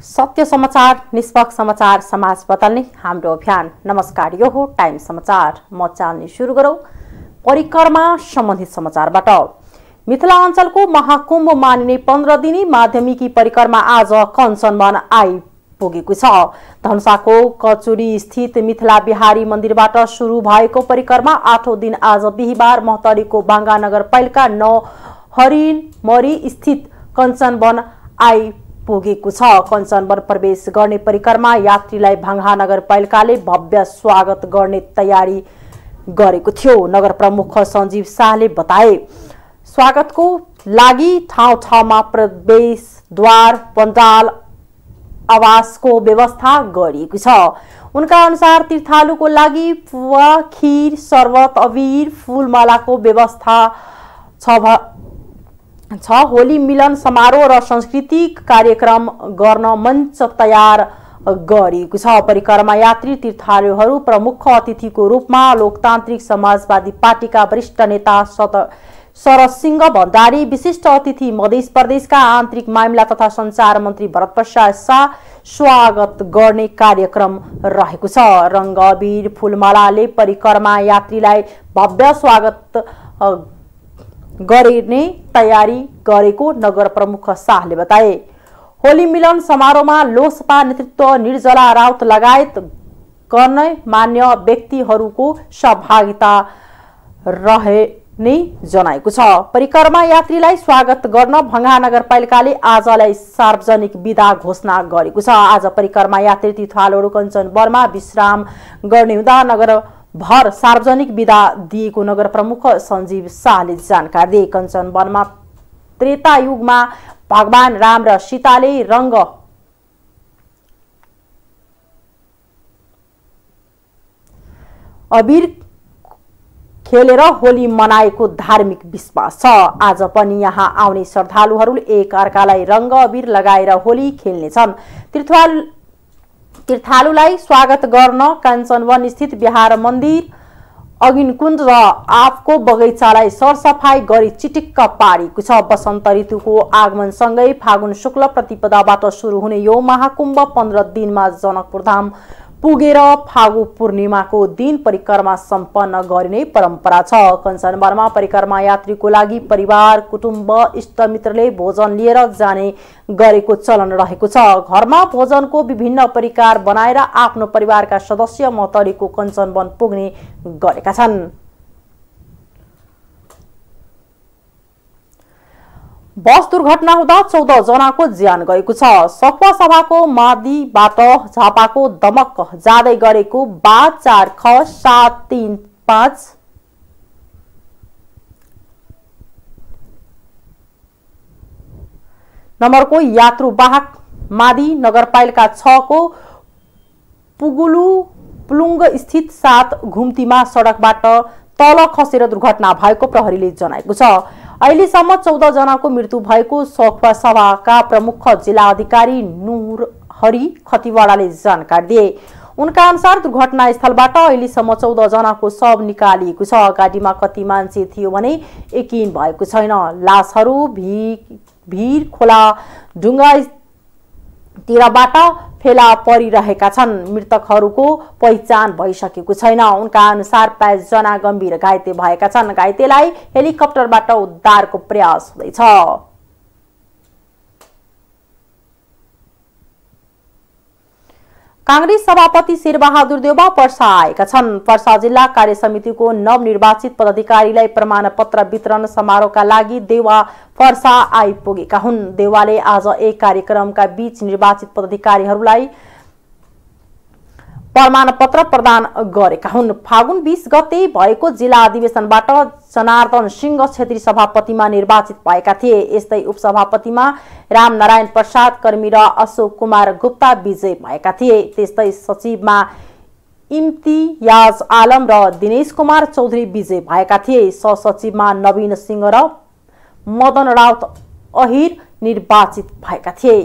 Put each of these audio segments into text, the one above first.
सत्य समाचार, निष्पक्ष समाचार, समाज बदल्ने हाम्रो अभियान। नमस्कार, यो हो टाइम समाचार। म चाल्ने सुरु गरौं परिक्रमा सम्बन्धित समाचारबाट। मिथिलाञ्चलको महाकुम्भ मानिने 15 दिनी माध्यमिकी परिक्रमा आज कञ्चनवन आइपुगेको छ। धनुषाको कचुरी स्थित मिथिला बिहारी मन्दिरबाट सुरु भएको परिक्रमा 8औं दिन आज बिहीबार महतरीको बाङ्गा नगरपालिका 9 हरिणमरी स्थित कञ्चनवन पुगेको छ। कञ्चनवन प्रवेश गर्ने परिक्रमा यात्रीलाई भाङ्गा नगरपालिकाले भव्य स्वागत गर्ने तयारी गरेको थियो। नगर प्रमुख सञ्जीव शाहले बताए, स्वागतको लागि ठाउँ ठाउँमा प्रवेशद्वार पण्डाल आवासको व्यवस्था गरिएको छ। उनका अनुसार तीर्थालुको लागि पुवा, खीर, शरबत, अबिर, फूलमालाको व्यवस्था छ। होली मिलन समारोह र सांस्कृतिक कार्यक्रम गर्न मञ्च तयार गरिएको छ। परिक्रमा यात्री तीर्थालुहरू प्रमुख अतिथिको रूपमा लोकतान्त्रिक समाजवादी पार्टीका वरिष्ठ नेता शरद सिंह भण्डारी, विशिष्ट अतिथि मध्य प्रदेशका आन्तरिक मामिला तथा सञ्चार मन्त्री भरत प्रसाद शाह स्वागत गर्ने कार्यक्रम रहेको छ। रंग, अबिर, फूलमालाले परिक्रमा यात्रीलाई भव्य स्वागत गर्ने तयारी गरेको नगर प्रमुख शाहले बताए। होली मिलन समारोहमा लोकसभा नेतृत्व निर्जला राउत लगायत गण्यमान्य व्यक्तिहरूको सहभागिता रहने जनाएको छ। परिक्रमा यात्रीलाई स्वागत गर्न भाङ्गा नगरपालिकाले आजलाई सार्वजनिक बिदा घोषणा गरेको छ। आज परिक्रमा यात्री तीर्थालुहरू कञ्चनवनमा विश्राम गर्ने हुँदा नगर भर सार्वजनिक बिदा दिएको नगर प्रमुख सञ्जीव शाहले जानकारी दिए। कञ्चनवनमा त्रेता युगमा भगवान राम र सीताले रंग अबिर खेलेर होली मनाएको धार्मिक विश्वास छ। आज पनि यहाँ आउने श्रद्धालुहरूले एक अर्कालाई रंग अबिर लगाएर होली खेल्नेछन्। तीर्थालुलाई स्वागत गर्न कञ्चनवन स्थित बिहार मन्दिर, अग्निकुण्ड र आपको बगैँचालाई सरसफाई गरी चिटिक्क पारिएको छ। वसन्त ऋतुको आगमनसँगै फागुन शुक्ल प्रतिपदाबाट सुरु हुने यो महाकुम्भ 15 दिनमा जनकपुरधाम पुगेर फागु पूर्णिमाको दिन परिक्रमा सम्पन्न गरिने परम्परा छ। कञ्चनवनमा परिक्रमा यात्रीको लागि परिवार, कुटुम्ब, इष्टमित्रले भोजन लिएर जाने गरेको चलन रहेको छ। घरमा भोजनको विभिन्न परिकार बनाएर आफ्नो परिवारका सदस्य महतरीको कञ्चनवन पुग्ने गरेका छन्। बस दुर्घटना हुँदा 14 जनाको ज्यान गएको छ। सखुवा सभाको मादीबाट झापाको दमक जाँदै गरेको 4ख735 नम्बरको यात्रुवाहक मादी नगरपालिका 6 को पुलुङ स्थित 7 घुम्तीमा सडकबाट तल खसेर दुर्घटना भएको प्रहरीले जनाएको छ। अहिलेसम्म 14 जनाको मृत्यु भएको सखुवा सभाका प्रमुख जिल्ला अधिकारी नूरहरि खतिवडाले जानकारी दिए। उनका अनुसार दुर्घटना स्थलबाट अहिलेसम्म 14 जनाको शव निकालिएको छ। गाडीमा कति मान्छे थियो भने यकिन भएको छैन। लासहरू भीर खोला ढुङ्गातिरबाट फेला परिरहेका छन्। मृतकहरूको पहिचान भइसकेको छैन। उनका अनुसार 5 जना गम्भीर घाइते भएका छन्। घाइतेलाई हेलिकप्टरबाट उद्धारको प्रयास हुँदैछ। कांग्रेस सभापति शेरबहादुर देउवा पर्सा आएका छन्। पर्सा जिल्ला कार्य समितिको नवनिर्वाचित पदाधिकारीलाई प्रमाणपत्र वितरण समारोहका लागि देउवा पर्सा आइपुगेका हुन्। देउवाले आज एक कार्यक्रमका बीच निर्वाचित पदाधिकारीहरूलाई प्रमाणपत्र प्रदान गरेका हुन्। फागुन 20 गते भएको जिल्ला अधिवेशनबाट जनार्दन सिंह क्षेत्री सभापतिमा निर्वाचित भएका थिए। यस्तै उपसभापतिमा रामनारायण प्रसाद कर्मी र अशोक कुमार गुप्ता विजय भएका थिए। त्यस्तै सचिवमा इम्तियाज आलम र दिनेश कुमार चौधरी विजय भएका थिए। सहसचिवमा नवीन सिंह र मदन राउत अहिर निर्वाचित भएका थिए।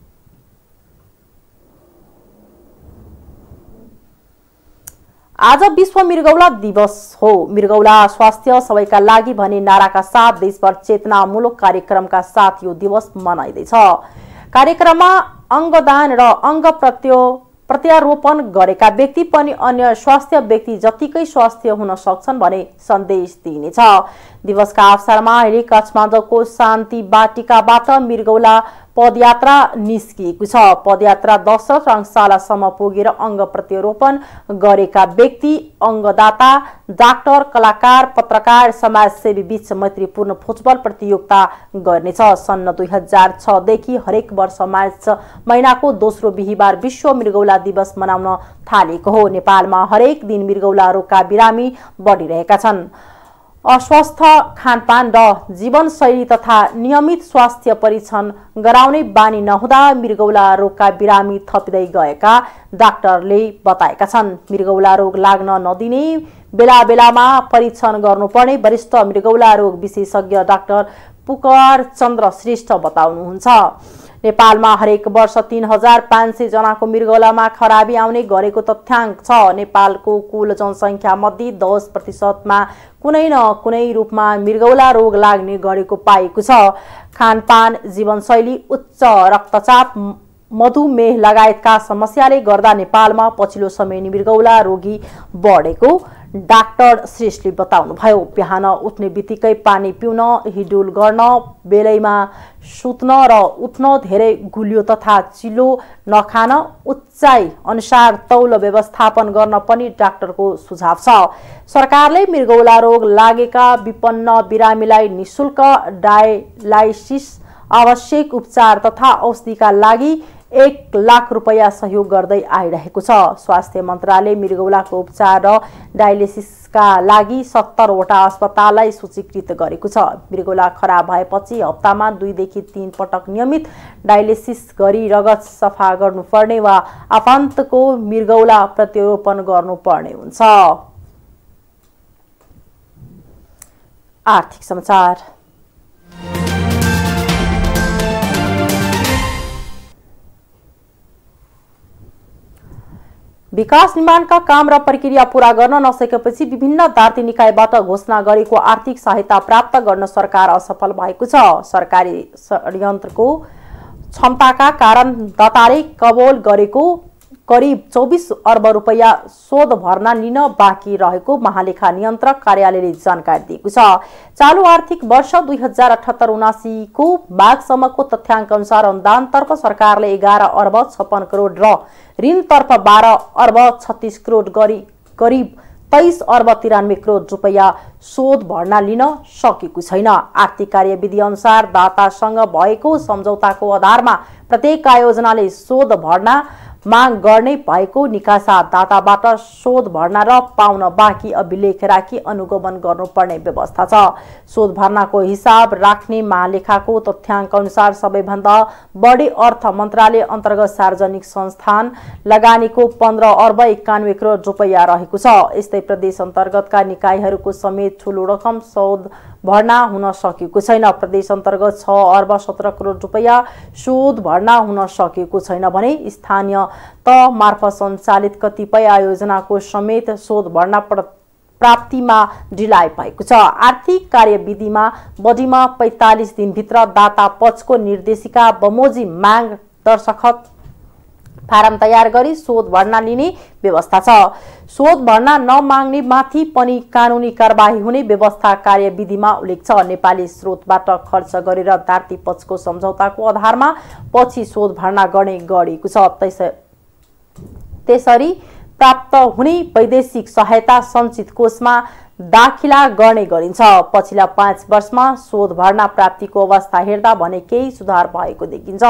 आज विश्व मृगौला दिवस हो। मृगौला स्वास्थ्य सबैका लागि भन्ने नाराका साथ देशभर चेतनामूलक कार्यक्रमका साथ यो दिवस मनाइँदैछ। कार्यक्रममा अङ्गदान र अङ्ग प्रत्यारोपण गरेका व्यक्ति पनि अन्य स्वास्थ्य व्यक्ति जतिकै स्वास्थ्य हुन सक्छन् भने सन्देश दिइनेछ। दिवसका अवसरमा अहिले काठमाडौँको शान्ति बाटिकाबाट मृगौला पदयात्रा निस्किएको छ। पदयात्रा दशरथ रङशालासम्म पुगेर अङ्ग प्रत्यारोपण गरेका व्यक्ति, अङ्गदाता, डाक्टर, कलाकार, पत्रकार, समाजसेवी बीच मैत्रीपूर्ण फुटबल प्रतियोगिता गर्नेछ। सन् 2006 देखि हरेक वर्ष मार्च महिनाको दोस्रो बिहीबार विश्व मृगौला दिवस मनाउन थालेको हो। नेपालमा हरेक दिन मृगौला रोगका बिरामी बढिरहेका छन्। अस्वस्थ खानपान र जीवनशैली तथा नियमित स्वास्थ्य परीक्षण गराउने बानी नहुँदा मृगौला रोगका बिरामी थपिँदै गएका डाक्टरले बताएका छन्। मृगौला रोग लाग्न नदिने, बेला बेलामा परीक्षण गर्नुपर्ने वरिष्ठ मृगौला रोग विशेषज्ञ डाक्टर पुकार चन्द्र श्रेष्ठ बताउनुहुन्छ। नेपालमा हरेक वर्ष 3500 जनाको मृगौलामा खराबी आउने गरेको तथ्याङ्क छ। नेपालको कुल जनसङ्ख्या मध्ये 10%मा कुनै न कुनै रूपमा मृगौला रोग लाग्ने गरेको पाएको छ। खानपान, जीवनशैली, उच्च रक्तचाप, मधुमेह लगायतका समस्याले गर्दा नेपालमा पछिल्लो समय मृगौला रोगी बढेको डाक्टर श्रेष्ठले बताउनुभयो। बिहान उठ्ने बित्तिकै पानी पिउन, हिडुल गर्न, बेलैमा सुत्न र उठ्न, धेरै गुलियो तथा चिल्लो नखान, उचाइ अनुसार तौल व्यवस्थापन गर्न पनि डाक्टरको सुझाव छ। सरकारले मृगौला रोग लागेका विपन्न बिरामीलाई निशुल्क डायलाइसिस, आवश्यक उपचार तथा औषधिका लागि 1 लाख रुपैयाँ सहयोग गर्दै आइरहेको छ। स्वास्थ्य मन्त्रालयले मृगौलाको उपचार र डायलिसिसका लागि 70 वटा अस्पताललाई सूचीकृत गरेको छ। मृगौला खराब भएपछि हप्तामा 2 देखि 3 पटक नियमित डायलिसिस गरी रगत सफा गर्नुपर्ने वा आफन्तको मृगौला प्रत्यारोपण गर्नुपर्ने हुन्छ। आर्थिक समाचार। विकास निर्माणका काम र प्रक्रिया पूरा गर्न नसकेपछि विभिन्न दार्ती निकायबाट घोषणा गरेको आर्थिक सहायता प्राप्त गर्न सरकार असफल भएको छ। सरकारी षड्यन्त्रको क्षमताका कारण दाताले कबोल गरेको करिब 24 अर्ब रुपैयाँ शोध भर्ना लिन बाँकी रहेको महालेखा नियन्त्रक कार्यालयले जानकारी दिएको छ। चालू आर्थिक वर्ष 2078-79 को माघसम्मको तथ्याङ्क अनुसार अनुदानतर्फ सरकारले 11 अर्ब 56 करोड र ऋणतर्फ 12 अर्ब 36 करोड गरी करिब 23 अर्ब 93 करोड रुपैयाँ शोध भर्ना लिन सकेको छैन। आर्थिक कार्यविधि अनुसार दातासँग भएको सम्झौताको आधारमा प्रत्येक आयोजनाले शोध भर्ना माग गर्ने भएको निकासा दाताबाट शोध भर्ना र पाउन बाँकी अभिलेख राखी अनुगमन गर्नुपर्ने व्यवस्था छ। शोध भर्नाको हिसाब राख्ने महालेखाको तथ्याङ्क अनुसार सबैभन्दा बढी अर्थ मन्त्रालय अन्तर्गत सार्वजनिक संस्थान लगानीको 15 अर्ब 91 करोड रुपैयाँ रहेको छ। यस्तै प्रदेश अन्तर्गतका निकायहरूको समेत ठूलो रकम शोध भर्ना हुन सकेको छैन। प्रदेश अन्तर्गत 6 अर्ब 17 करोड रुपैयाँ शोध भर्ना हुन सकेको छैन भने स्थानीय तह मार्फत सञ्चालित कतिपय आयोजनाको समेत शोध भर्ना प्राप्तिमा ढिलाइ भएको छ। आर्थिक कार्यविधिमा बढीमा 45 दिनभित्र दाता पक्षको निर्देशिका बमोजिम माग दरखत फारम तयार गरी शोध भर्ना लिने व्यवस्था छ। शोध भर्ना नमाग्ने माथि पनि कानुनी कारबाही हुने व्यवस्था कार्यविधिमा उल्लेख छ। नेपाली स्रोतबाट खर्च गरेर दार्ती पक्षको सम्झौताको आधारमा पछि शोध भर्ना गर्ने गरिएको छ। त्यसरी प्राप्त हुने वैदेशिक सहायता सञ्चित कोषमा दाखिला गर्ने गरिन्छ। पछिल्ला 5 वर्षमा शोध भर्ना प्राप्तिको अवस्था हेर्दा भने केही सुधार भएको देखिन्छ।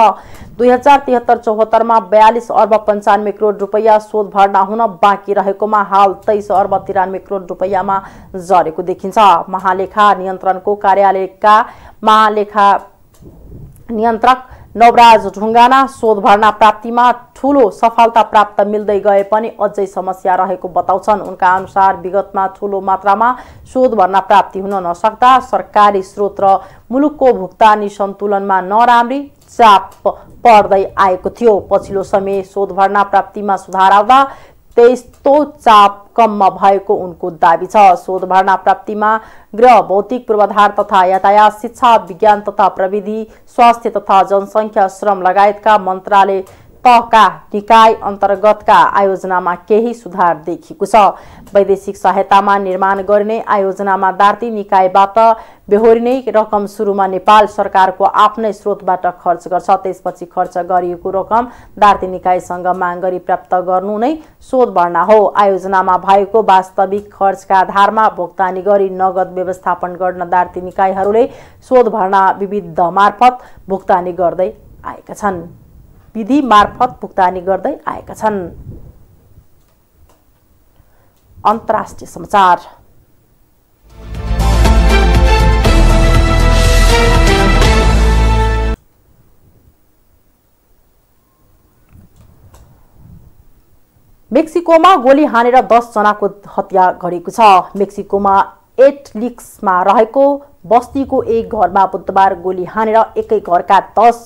2073-74 मा 42 अर्ब 95 करोड रुपैयाँ शोध भर्ना हुन बाँकी रहेकोमा हाल 23 अर्ब 93 करोड रुपैयाँमा झरेको देखिन्छ। महालेखा नियन्त्रणको कार्यालयका महालेखा नियन्त्रक नवराज ढुङ्गाना शोध भर्ना प्राप्तिमा ठूलो सफलता प्राप्त मिल्दै गए पनि अझै समस्या रहेको बताउँछन्। उनका अनुसार विगतमा ठूलो मात्रामा शोध भर्ना प्राप्ति हुन नसक्दा सरकारी स्रोत र मुलुकको भुक्तानी सन्तुलनमा नराम्री चाप पर्दै आएको थियो। पछिल्लो समय शोध भर्ना प्राप्तिमा सुधार आउँदा त्यस्तो चाप कममा भएको उनको दाबी छ। शोध भर्ना प्राप्तिमा गृह, भौतिक पूर्वाधार तथा यातायात, शिक्षा, विज्ञान तथा प्रविधि, स्वास्थ्य तथा जनसङ्ख्या, श्रम लगायतका मन्त्रालय तहका निकाय अन्तर्गतका आयोजनामा केही सुधार देखिएको छ। वैदेशिक सहायतामा निर्माण गरिने आयोजनामा दार्ती निकायबाट बेहोरिने रकम सुरुमा नेपाल सरकारको आफ्नै स्रोतबाट खर्च गर्छ, त्यसपछि खर्च गरिएको रकम दार्ती निकायसँग माग गरी प्राप्त गर्नु नै शोध भर्ना हो। आयोजनामा भएको वास्तविक खर्चका आधारमा भुक्तानी गरी नगद व्यवस्थापन गर्न दार्ती निकायहरूले शोध भर्ना विविध मार्फत भुक्तानी गर्दै आएका छन्। अन्तर्राष्ट्रिय समाचार। मेक्सिकोमा गोली हानेर 10 जनाको हत्या गरेको छ। मेक्सिकोमा एटलिक्समा रहेको बस्तीको एक घरमा बुधबार गोली हानेर एकै घरका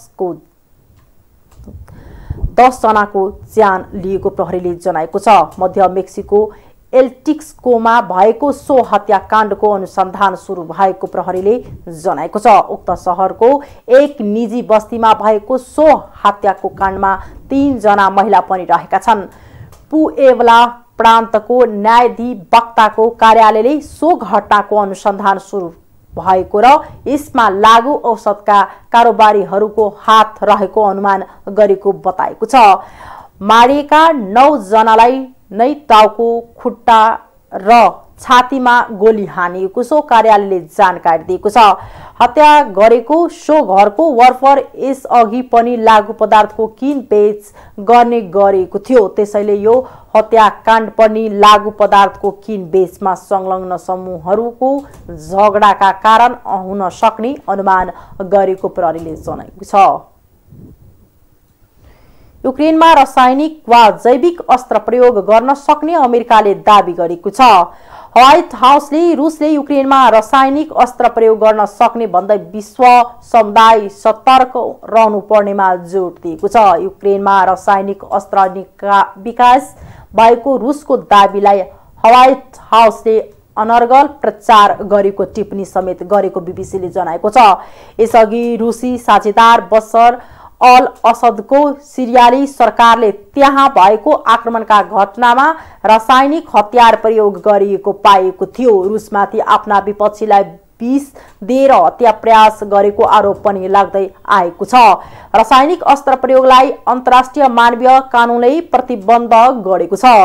10 जनाको ज्यान लिएको प्रहरीले जनाएको छ। मध्य मेक्सिको एल्टिक्सकोमा भएको सो हत्याकाण्डको अनुसन्धान सुरु भएको प्रहरीले जनाएको छ। उक्त शहरको एक निजी बस्तीमा भएको सो हत्याको काण्डमा 3 जना महिला पनि रहेका छन्। पुएब्ला प्रान्तको न्यायाधिवक्ताको कार्यालयले सो घटनाको अनुसन्धान सुरु भएको र यसमा लागू औषधका कारोबारीहरूको हात रहेको अनुमान गरेको बताएको छ। मारिएका 9 जनालाई नै टाउको, खुट्टा र छातीमा गोली हानिएको सो कार्यालयले जानकारी दिएको छ। हत्या गरेको सो घरको वरपर यसअघि पनि लागू पदार्थको किनबेच गर्ने गरेको थियो, त्यसैले यो हत्याकाण्ड पनि लागू पदार्थको किनबेचमा संलग्न समूहहरूको झगडाका कारण हुन सक्ने अनुमान गरेको प्रहरीले जनाएको छ। युक्रेनमा रासायनिक वा जैविक अस्त्र प्रयोग गर्न सक्ने अमेरिकाले दाबी गरेको छ। व्हाइट हाउसले रुसले युक्रेनमा रासायनिक अस्त्र प्रयोग गर्न सक्ने भन्दै विश्व समुदाय सतर्क रहनु पर्नेमा जोड दिएको छ। युक्रेनमा रासायनिक अस्त्र विकास भएको रुसको दाबीलाई व्हाइट हाउसले अनर्गल प्रचार गरेको टिप्पणी समेत गरेको बीबीसीले जनाएको छ। यसअघि रुसी साझेदार बशर अल असदको सिरियाली सरकारले त्यहाँ भएको आक्रमणका घटनामा रासायनिक हतियार प्रयोग गरिएको पाएको थियो। रुसमाथि आफ्ना विपक्षीलाई विष दिएर हत्या प्रयास गरेको आरोप पनि लाग्दै आएको छ। रासायनिक अस्त्र प्रयोगलाई अन्तर्राष्ट्रिय मानवीय कानूनले प्रतिबन्ध गरेको छ।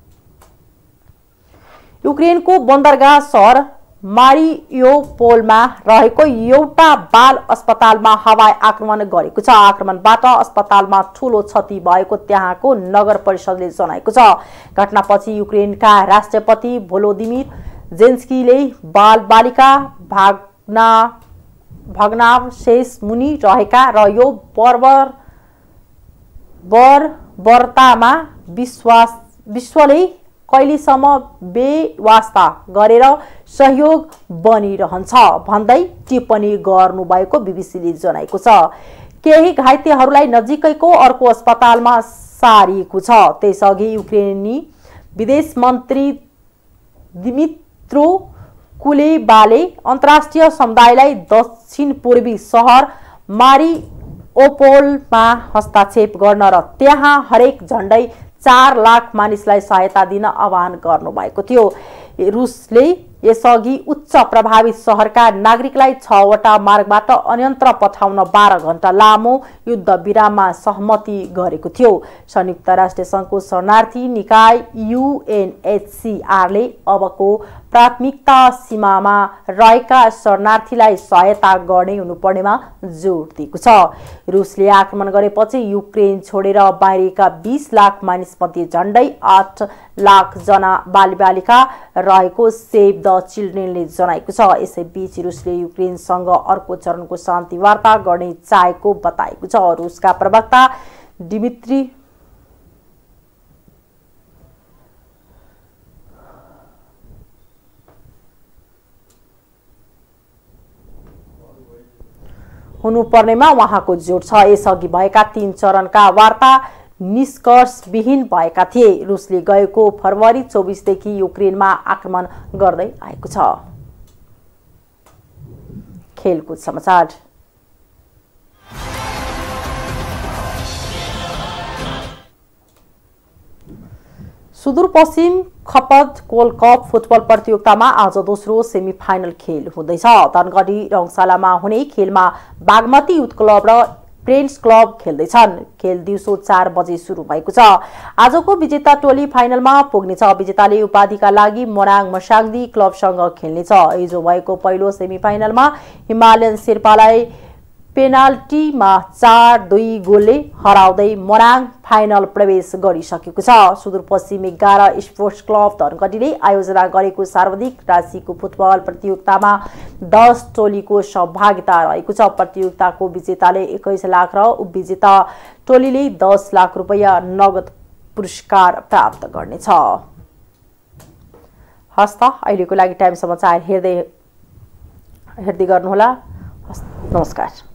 युक्रेनको बन्दरगाह सहर मारियोपोलमा रहेको एउटा बाल अस्पतालमा हवाई आक्रमण गरेको छ। आक्रमणबाट अस्पतालमा ठूलो क्षति भएको त्यहाँको नगर परिषदले जनाएको छ। घटनापछि युक्रेनका राष्ट्रपति भोलोदिमिर जेलेन्स्कीले बालबालिका भग्नावशेष मुनि रहेका र यो बर्बरतामा विश्वले कहिलेसम्म बेवास्ता गरेर सहयोग बनिरहन्छ भन्दै टिप्पणी गर्नुभएको बीबीसीले जनाएको छ। केही घाइतेहरूलाई नजिकैको अर्को अस्पतालमा सारिएको छ। त्यसअघि युक्रेनी विदेश मन्त्री दिमित्रो कुलेबाले अन्तर्राष्ट्रिय समुदायलाई दक्षिण पूर्वी सहर मारिओपोलमा हस्तक्षेप गर्न र त्यहाँ हरेक झण्डै 4 लाख मानिसलाई सहायता दिन आह्वान गर्नुभएको थियो। रुसले यसअघि उच्च प्रभावित शहरका नागरिकलाई 6 वटा मार्गबाट अन्यत्र पठाउन 12 घण्टा लामो युद्ध विराममा सहमति गरेको थियो। संयुक्त राष्ट्र संघको शरणार्थी निकाय UNHCRले अबको प्राथमिकता सीमामा रहेका शरणार्थीलाई सहायता गर्ने हुनुपर्नेमा जोड दिएको छ। रुसले आक्रमण गरेपछि युक्रेन छोडेर बाहिरिएका 20 लाख मानिसमध्ये झण्डै 8 लाख जना बालबालिका रहेको सेभ द चिल्ड्रेनले जनाएको छ। यसैबीच रुसले युक्रेनसँग अर्को चरणको शान्ति वार्ता गर्ने चाहेको बताएको छ। रुसका प्रवक्ता दिमित्री हुनुपर्नेमा उहाँको जोड छ। यसअघि भएका 3 चरणका वार्ता निष्कर्षविहीन भएका थिए। रुसले गएको फरवरी 24 देखि युक्रेनमा आक्रमण गर्दै आएको छ। खेलकुद समाचार। सुदूरपश्चिम खपत गोल्ड कप फुटबल प्रतियोगितामा आज दोस्रो सेमिफाइनल खेल हुँदैछ। धनगढी रङशालामा हुने खेलमा बागमती युथ क्लब र प्रिन्स क्लब खेल्दैछन्। खेल दिउँसो 4 बजे सुरु भएको छ। आजको विजेता टोली फाइनलमा पुग्नेछ। विजेताले उपाधिका लागि मोराङ मसाङ्दी क्लबसँग खेल्नेछ। हिजो भएको पहिलो सेमिफाइनलमा हिमालयन शेर्पालाई पेनाल्टीमा 4-2 गोलले हराउँदै मोराङ फाइनल प्रवेश गरिसकेको छ। सुदूरपश्चिम 11 स्पोर्ट्स क्लब धनगढीले आयोजना गरेको सर्वाधिक राशिको फुटबल प्रतियोगितामा 10 टोलीको सहभागिता रहेको छ। प्रतियोगिताको विजेताले 21 लाख र उपविजेता टोलीले 10 लाख रुपैयाँ नगद पुरस्कार प्राप्त गर्नेछ। हस्त अहिलेको लागि टाइम समाचार हेर्दै गर्नुहोला। नमस्कार।